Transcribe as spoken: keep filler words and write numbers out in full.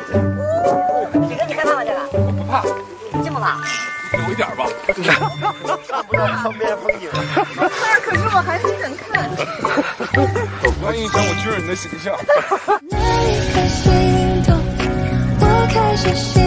李哥，你害怕吗？这个？ 我不怕。 这么怕？ 有一点吧。 看不到旁边风景。 但可是我还是想看。 不要影响我军人的形象。 那一刻心动，我开始。